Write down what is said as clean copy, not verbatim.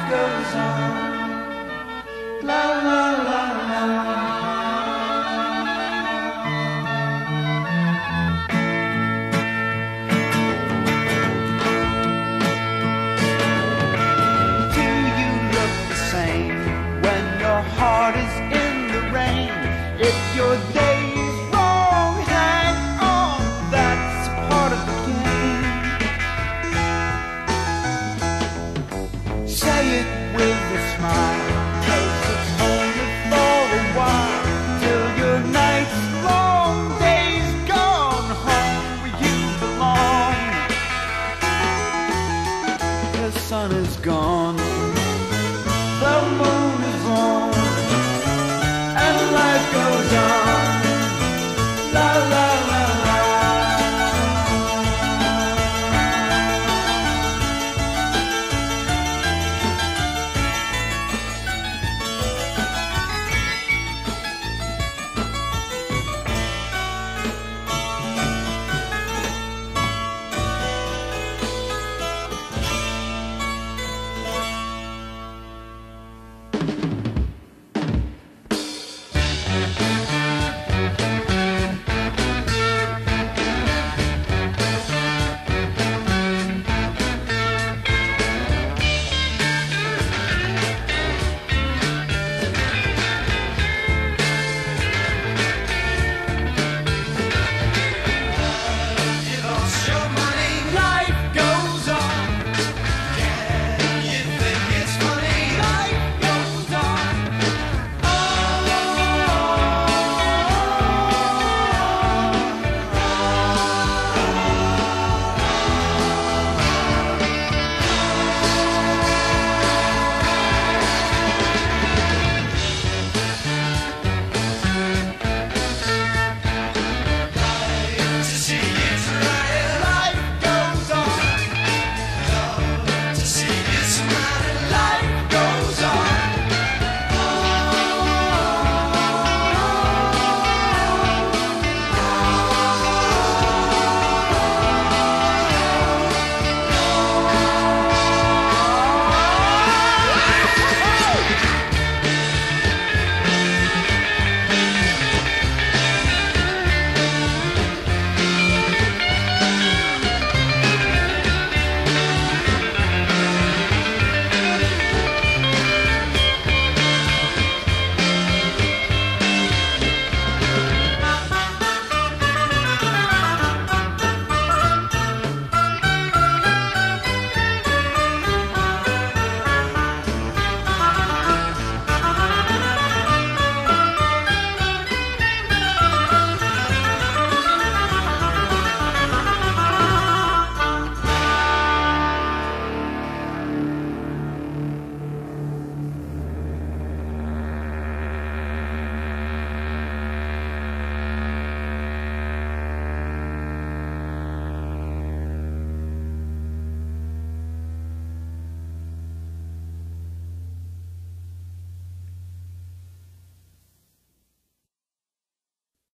goes on. La la la la. Do you look the same when your heart is in the rain? If your day's wrong, hang on, that's part of the game. Say it with a smile, 'cause it's only for a while, till your night's long day's gone home where you belong. The sun is gone.